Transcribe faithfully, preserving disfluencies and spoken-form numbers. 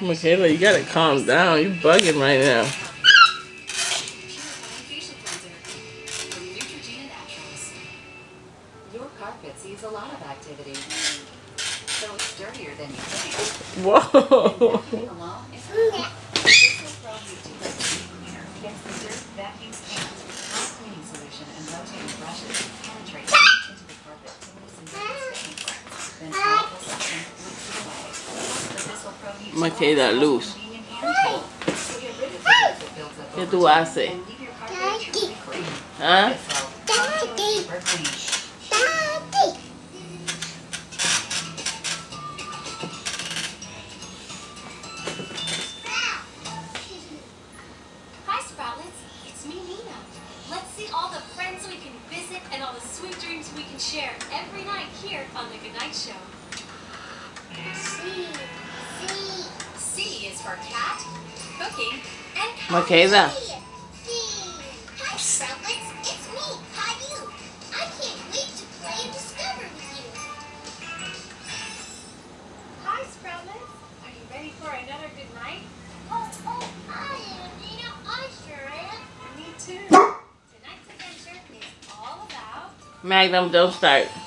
MIkeylah, you gotta calm down. You bugging right now. Your carpet sees a lot of activity, so it's dirtier than you think. Whoa. Gets the dirt, vacuums and hot cleaning solution and rotating brushes penetrate into the carpet to loosen the stain. Then powerful suction wicks it away. The Thistle Pro Heat MIkeylah, loose. convenient hand tool to get rid of the dirt that builds up ¿Qué over tú time haces? and leave your carpet truly clean. ¿Ah? Thistle, super clean. Hi, Sproutlets. It's me, Nina. Let's see all the friends we can visit and all the sweet dreams we can share every night here on The Goodnight Show. C. C. C is for cat, cooking, and cat. MIkeylah. C. Hi, Sproutlets. It's me, Caillou. I can't wait to play and discover with you. Hi, Sproutlets. Are you ready for another good night? Oh, oh, I am, Nina. I sure am. Me too. Tonight's adventure is all about... Magnum, don't start.